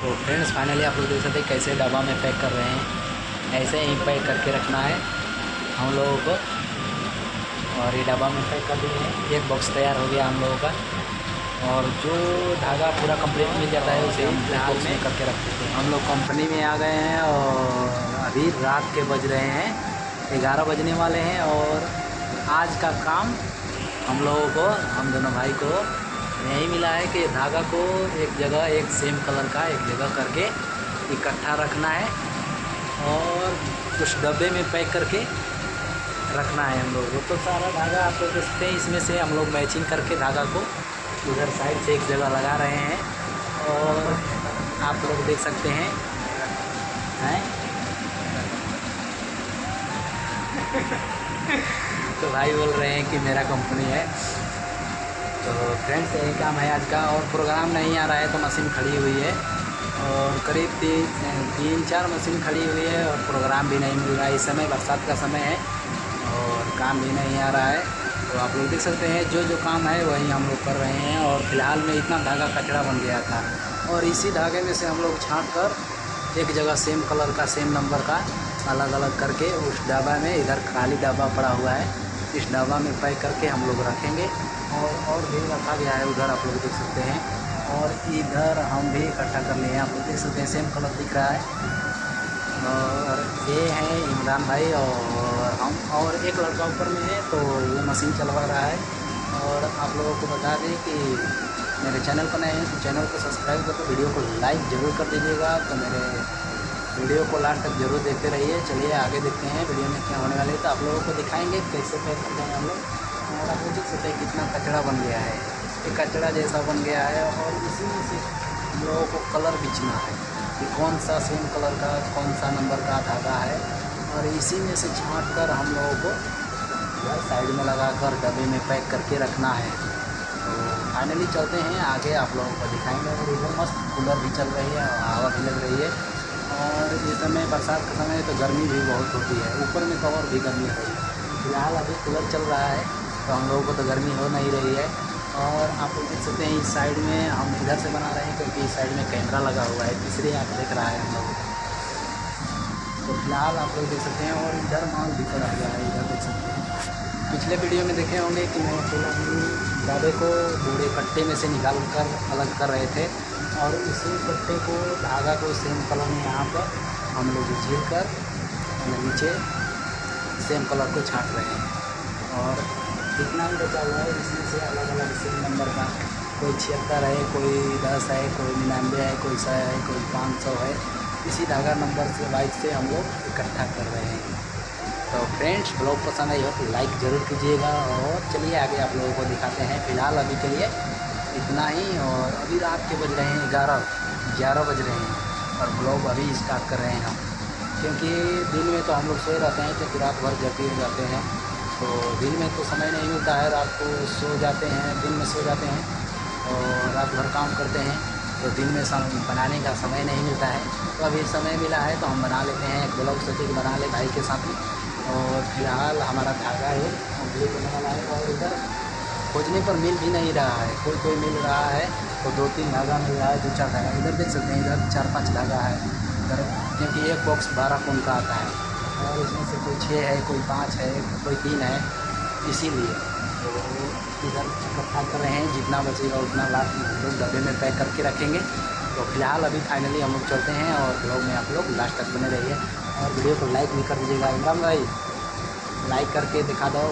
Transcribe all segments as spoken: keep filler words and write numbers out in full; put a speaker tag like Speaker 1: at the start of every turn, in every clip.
Speaker 1: तो friends finally आप लोग देख सकते हैं कैसे डब्बा में पैक कर रहे हैं। ऐसे ही पैक करके रखना है हम लोगों को। और ये डब्बा में पैक कर दिए हैं, एक बॉक्स तैयार हो गया हम लोगों का। और जो धागा पूरा कंप्लीट मिल जाता है उसे हम बॉक्स में करके रख देते हैं। हम लोग कंपनी में आ गए हैं और अभी रात के बज रहे हैं ग्यारह बजने वाले हैं। और आज का काम हम लोगों को, हम दोनों भाई को यही मिला है कि धागा को एक जगह, एक सेम कलर का एक जगह करके इकट्ठा रखना है और कुछ डब्बे में पैक करके रखना है हम लोगों को। तो सारा धागा आप लोग देखते हैं, इसमें से हम लोग मैचिंग करके धागा को उधर साइड से एक जगह लगा रहे हैं। और आप लोग देख सकते हैं हैं तो भाई बोल रहे हैं कि मेरा कंपनी है। तो फ्रेंड्स यही काम है आज का। और प्रोग्राम नहीं आ रहा है तो मशीन खड़ी हुई है और करीब तीन तीन चार मशीन खड़ी हुई है और प्रोग्राम भी नहीं मिल रहा है। इस समय बरसात का समय है और काम भी नहीं आ रहा है। तो आप लोग देख सकते हैं जो जो काम है वही हम लोग कर रहे हैं। और फिलहाल में इतना धागा कचरा बन गया था और इसी धागे में से हम लोग छाँट कर एक जगह सेम कलर का, सेम नंबर का अलग अलग करके उस डब्बा में, इधर खाली डब्बा पड़ा हुआ है, इस डब्बा में पैक करके हम लोग रखेंगे। और और भी रखा गया है उधर, आप लोग देख सकते हैं। और इधर हम भी इकट्ठा कर लिए हैं, आप लोग देख सकते हैं सेम कलर दिख रहा है। और ये हैं इमरान भाई और हम, और एक लड़का ऊपर में है तो वो मशीन चलवा रहा है। और आप लोगों को बता दें कि मेरे चैनल पर नए हैं तो चैनल को सब्सक्राइब करके वीडियो को लाइक ज़रूर कर दीजिएगा। तो मेरे वीडियो को लास्ट तक जरूर देखते रहिए। चलिए आगे देखते हैं वीडियो में क्या होने वाले है। तो आप लोगों को दिखाएंगे कैसे पैक करते हैं हम लोग। और आप देख सकते हैं कितना कचरा बन गया है, ये कचरा जैसा बन गया है। और इसी में से हम लोगों को कलर बिछना है कि कौन सा सेम कलर का, कौन सा नंबर का धागा है। और इसी में से छाँट कर हम लोगों को साइड में लगा कर डब्बे में पैक करके रखना है। तो फाइनली चलते हैं आगे, आप लोगों को दिखाएंगे। और इधर मस्त कूलर भी चल रही है और हवा भी लग रही है। और इस समय बरसात का समय तो गर्मी भी बहुत होती है, ऊपर में तो और भी गर्मी हो रही है। फिलहाल अभी कूलर चल रहा है तो हम लोगों को तो गर्मी हो नहीं रही है। और आप लोग देख सकते हैं इस साइड में हम इधर से बना रहे हैं क्योंकि इस साइड में कैमरा लगा हुआ है, तीसरे आप देख रहा है हम लोग। तो फिलहाल आप लोग देख सकते हैं। और इधर माल भी पड़ा हुआ है, इधर देख सकते हैं। पिछले वीडियो में देखे होंगे कि मैं डब्बे को बूढ़े कट्टे में से निकाल कर अलग कर रहे थे। और उसी कट्टे को, धागा को सेम कलर में यहाँ पर हम लोग झील कर नीचे सेम कलर को छाँट रहे हैं। और जितना भी बचा हुआ है इसमें से अलग अलग सेम नंबर का, कोई छिहत्तर है, कोई दस है, कोई निन्यानवे है, कोई सौ है, कोई पाँच सौ है। इसी धागा नंबर से वाइज से हम लोग इकट्ठा कर रहे हैं। तो फ्रेंड्स ब्लॉग पसंद आई हो तो लाइक ज़रूर कीजिएगा। और चलिए आगे आप लोगों को दिखाते हैं। फ़िलहाल अभी के लिए इतना ही। और अभी रात के बज रहे हैं ग्यारह ग्यारह बज रहे हैं और ब्लॉग अभी स्टार्ट कर रहे हैं हम। क्योंकि दिन में तो हम लोग सोए रहते हैं क्योंकि रात भर जगते जाते हैं। तो दिन में तो समय नहीं मिलता है, रात को सो जाते हैं, दिन में सो जाते हैं और रात भर काम करते हैं। तो दिन में समय बनाने का समय नहीं मिलता है। तो अभी समय मिला है तो हम बना लेते हैं, एक ब्लॉग सोचे कि बना ले भाई के साथ में। और फिलहाल हमारा धागा है कंप्लीट होने वाला है। और इधर खोजने पर मिल भी नहीं रहा है, कोई कोई मिल रहा है तो दो तीन धागा मिल रहा है, दो चार धागा। इधर देख सकते हैं, इधर चार पांच धागा है इधर, क्योंकि एक बॉक्स बारह कोन का आता है और इसमें से कोई छः है, कोई पाँच है, कोई तीन है, इसीलिए तो इधर इकट्ठा कर रहे हैं। जितना बचेगा उतना लास्ट में हम लोग डब्बे में पैक करके रखेंगे। तो फिलहाल अभी फाइनली हम लोग चलते हैं और ब्लॉग में आप लोग लास्ट तक बने रहिए। और वीडियो को लाइक भी कर दीजिएगा। इमरान भाई लाइक करके दिखा दो।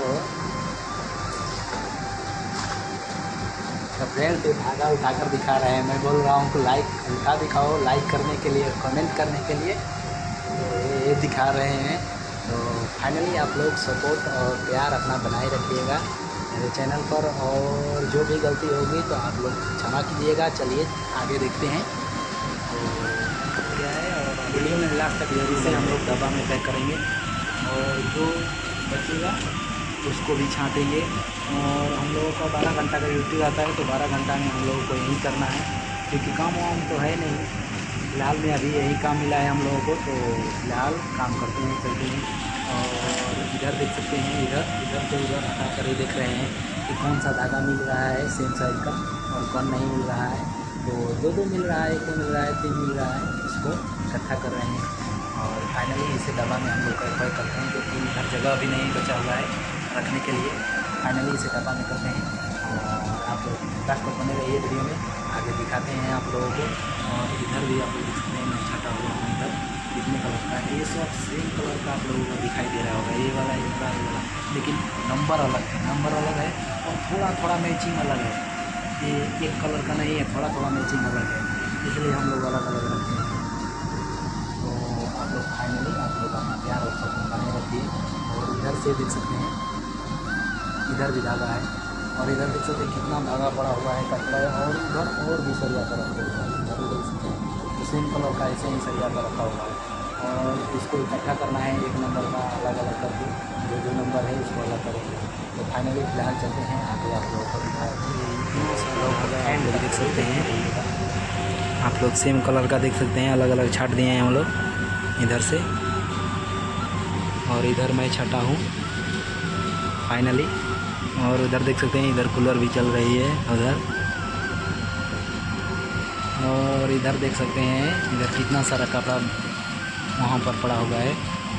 Speaker 1: तो फ्रेंड्स ये धागा उठाकर दिखा रहे हैं, मैं बोल रहा हूँ कि लाइक उठा दिखाओ, लाइक करने के लिए, कमेंट करने के लिए तो ये दिखा रहे हैं। तो फाइनली आप लोग सपोर्ट और प्यार अपना बनाए रखिएगा मेरे चैनल पर। और जो भी गलती होगी तो आप लोग क्षमा कीजिएगा। चलिए आगे देखते हैं तो क्या है। और वीडियो में लास्ट तक जरूर से हम लोग डब्बा में पैक करेंगे और जो बचेगा उसको भी छाँटेंगे। और हम लोगों का बारह घंटा का ड्यूटी आता है तो बारह घंटा में हम लोगों को यही करना है क्योंकि काम वाम तो है नहीं। फिलहाल में अभी यही काम मिला है हम लोगों को तो फिलहाल काम करते हैं, चलते हैं। और इधर देख सकते हैं, इधर इधर से उधर हटा कर ही देख रहे हैं कि कौन सा धागा मिल रहा है सेम साइज का और कौन नहीं मिल रहा है। तो दो दो मिल रहा है, एक को मिल रहा है, तीन मिल रहा है, इसको इकट्ठा कर रहे हैं और फाइनली इसे डब्बा में हम लोग पैक करते हैं, क्योंकि हर जगह भी नहीं बचा हुआ है रखने के लिए। फाइनली इसे डब्बा में करते हैं और आप लोग लास्ट तक बने रहिए वीडियो में, आगे दिखाते हैं आप लोगों को। और इधर भी आप लोग दिखते हैं छटा हुआ है, इधर कितने कलर का है, ये सब सेम कलर का आप लोगों को दिखाई दे रहा होगा, ये वाला ये वाला ये वाला, लेकिन नंबर अलग है, नंबर अलग है और थोड़ा थोड़ा मैचिंग अलग है। ये एक कलर का नहीं है, थोड़ा थोड़ा मैचिंग अलग है, इसलिए हम लोग अलग अलग रखते हैं। तो आप लोग फाइनली आप लोग अपना प्यार और सपना बने रखिए। और इधर से देख सकते हैं, इधर भी धागा है और इधर देख सकते हैं कितना धागा पड़ा हुआ है कटरा है, और उधर और भी सरिया का रखा हुआ है, इधर देख सकते हैं तो सेम कलर का ऐसे ही सरिया का रखा हुआ है। और इसको इकट्ठा करना है एक नंबर का अलग अलग करके, जो जो नंबर है उसको अलग करेंगे। तो फाइनली फिलहाल चलते हैं आगे, आप लोगों को दिखाएंगे। एंड देख सकते हैं आप लोग सेम कलर का देख सकते हैं, अलग अलग छाट दिए हैं हम लोग इधर से, और इधर मैं छटा हूँ फाइनली। और उधर देख सकते हैं इधर कूलर भी चल रही है उधर, और इधर देख सकते हैं इधर कितना सारा कपड़ा वहाँ पर पड़ा हुआ है।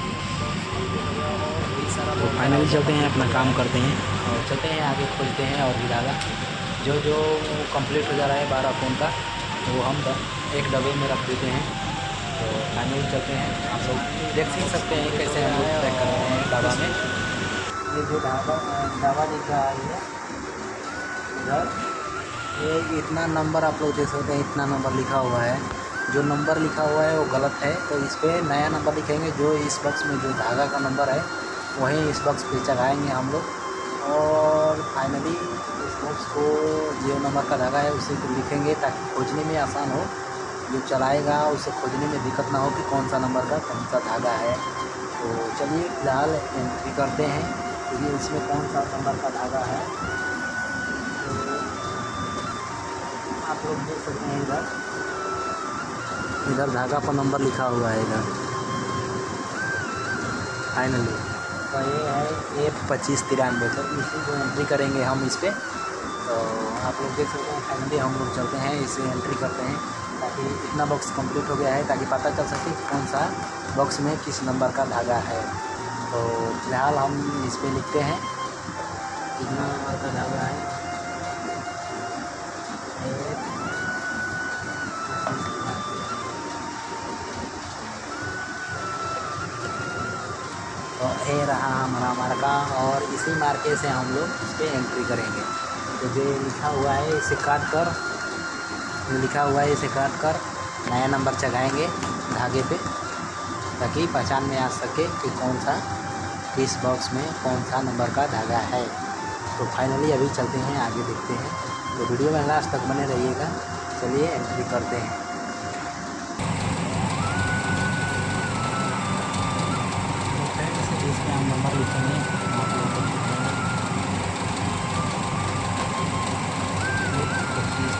Speaker 1: तो फाइनली चलते हैं अपना काम करते हैं और चलते हैं आगे, खोलते हैं और भी धागा जो जो कंप्लीट हो जा रहा है बारह फोन का, वो हम एक डब्बे में रख देते हैं। तो फाइनली चलते हैं, आप लोग देख सीख सकते हैं कैसे हम लोग पैक करते हैं डब्बा में। ये जो ढाबा ढाबा दिख रहा है इधर, ये इतना नंबर आप लोग देख सकते हैं, इतना नंबर लिखा हुआ है, जो नंबर लिखा हुआ है वो गलत है, तो इस पर नया नंबर लिखेंगे। जो इस बॉक्स में जो धागा का नंबर है वहीं इस बॉक्स पे चढ़ाएंगे हम लोग। और फाइनली इस बॉक्स को जो नंबर का धागा है उसी को लिखेंगे ताकि खोजने में आसान हो, जो चलाएगा उसे खोजने में दिक्कत ना हो कि कौन सा नंबर का कौन सा धागा है। तो चलिए फिलहाल एंट्री करते हैं क्योंकि इसमें कौन सा नंबर का धागा है। तो आप लोग देख सकते हैं इधर इधर धागा पर नंबर लिखा हुआ है इधर फाइनली, तो ये है एफ पच्चीस तिरानवे। तो इसी को एंट्री करेंगे हम इस पर। तो आप लोग देख सकते हैं फाइनली हम लोग चलते हैं, इसे एंट्री करते हैं ताकि इतना बॉक्स कंप्लीट हो गया है, ताकि पता चल सके कौन सा बॉक्स में किस नंबर का धागा है। तो फिलहाल हम इस पर लिखते हैं कितना नंबर का धागा है। तो ये रहा हमारा मार्का, और इसी मार्के से हम लोग इस पर एंट्री करेंगे। तो जो लिखा हुआ है इसे काट कर, जो लिखा हुआ है इसे काट कर नया नंबर चढ़ाएंगे धागे पे, ताकि पहचान में आ सके कि कौन सा किस बॉक्स में कौन सा नंबर का धागा है। तो फाइनली अभी चलते हैं आगे, देखते हैं। तो वीडियो में लास्ट तक बने रहिएगा। चलिए एंट्री करते हैं। इसमें हम नंबर लिखेंगे आप लोगों को पच्चीस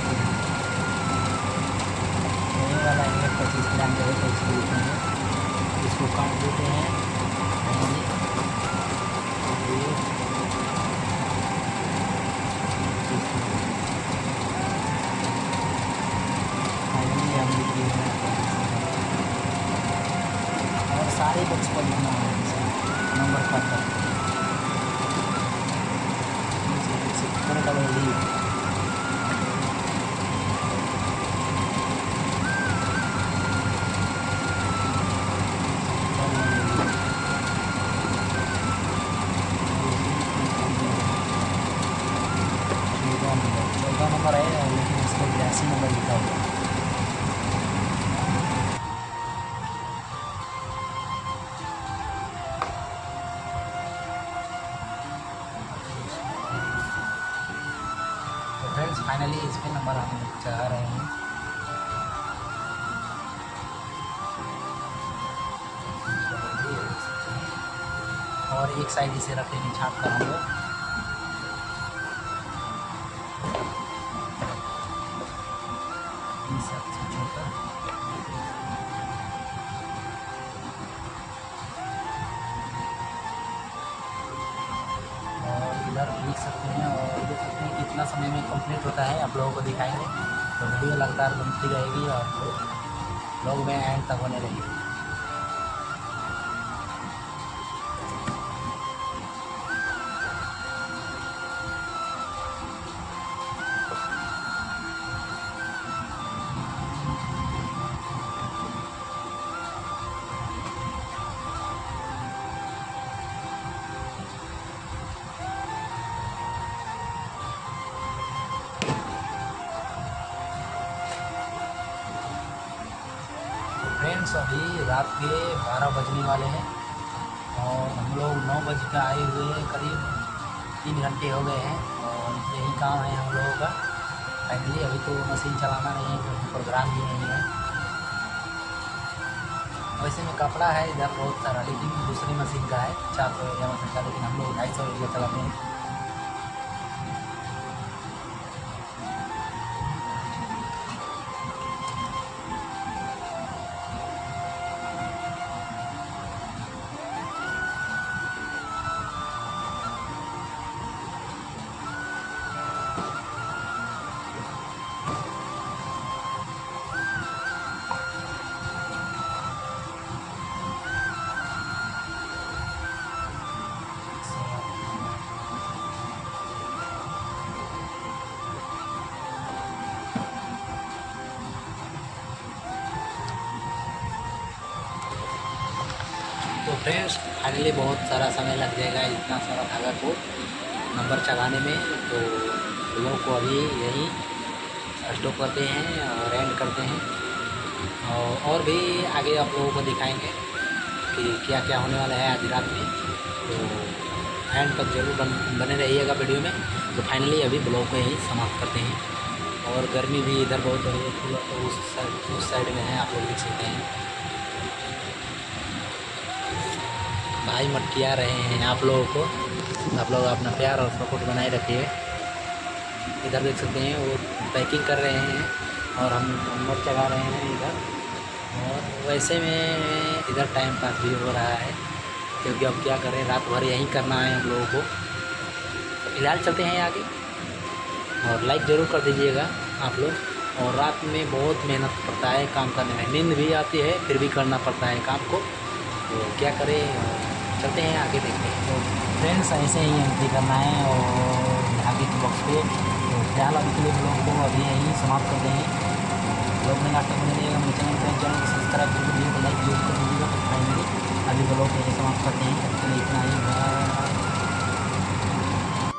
Speaker 1: ये वाला एक पच्चीस तिरानवे है, तो इसको लिखेंगे, इसको काट देते हैं फाइनली। फाइनली हम लिखिए और सारे बॉक्स पर लिखना है नंबर काट कर ली। चौदह नंबर है, लेकिन इसको बयासी नंबर लिखा हुआ है। फ्रेंड्स फाइनली इस पे नंबर हम चढ़ा रहे हैं। और एक साइड इसे रखेंगे छाप कर हम लोग। और इधर लिख सकते हैं और देख सकते हैं कितना समय में कंप्लीट होता है, आप लोगों को दिखाएंगे। तो वीडियो लगातार बनती रहेगी और लोग में एंड तक बने रहेगी। फ्रेंड्स अभी रात के बारह बजने वाले हैं और हम लोग नौ बज के आए हुए हैं, करीब तीन घंटे हो गए हैं और यही काम है हम लोगों का। फाइनली अभी तो मशीन चलाना नहीं है क्योंकि प्रोग्राम भी नहीं है। वैसे में कपड़ा है इधर बहुत सारा, लेकिन दूसरी मशीन का है चार सौ एरिया मशीन का, लेकिन हम लोग ढाई सौ एरिया चलाते हैं। तो फ्रेंड्स फाइनली बहुत सारा समय लग जाएगा इतना सारा धागा को नंबर चढ़ाने में, तो लोगों को अभी यही स्टॉप करते हैं और एंड करते हैं और, और भी आगे आप लोगों को दिखाएंगे कि क्या क्या होने वाला है आज रात में। तो एंड तक जरूर बन, बने रहिएगा वीडियो में। तो फाइनली अभी ब्लॉग को यहीं समाप्त करते हैं और गर्मी भी इधर बहुत है, उस साइड उस साइड में है, आप लोग देख सकते हैं भाई मटकिया रहे हैं आप लोगों को। आप लोग अपना प्यार और सपोर्ट बनाए रखिए। इधर देख सकते हैं वो पैकिंग कर रहे हैं और हम नंबर चढ़ा रहे हैं इधर, और वैसे में इधर टाइम पास भी हो रहा है क्योंकि अब क्या करें, रात भर यहीं करना है हम लोगों को। फिलहाल चलते हैं आगे और लाइक ज़रूर कर दीजिएगा आप लोग। और रात में बहुत मेहनत पड़ता है काम करने में, नींद भी आती है फिर भी करना पड़ता है काम को, तो क्या करें, चलते हैं आगे देखते हैं। तो फ्रेंड्स ऐसे ही एंट्री करना है और आगे के बॉक्स पे। तो फिलहाल अभी के लिए ब्लॉग को अभी यहीं समाप्त करते हैं। ब्लॉग में लास्ट तक बने रहिएगा, मेरे चैनल पर चैनल को सब्सक्राइब कर वीडियो को लाइक जरूर कर दीजिएगा। तो फाइनली अभी ब्लॉग को यहीं समाप्त करते हैं, तो इतना ही।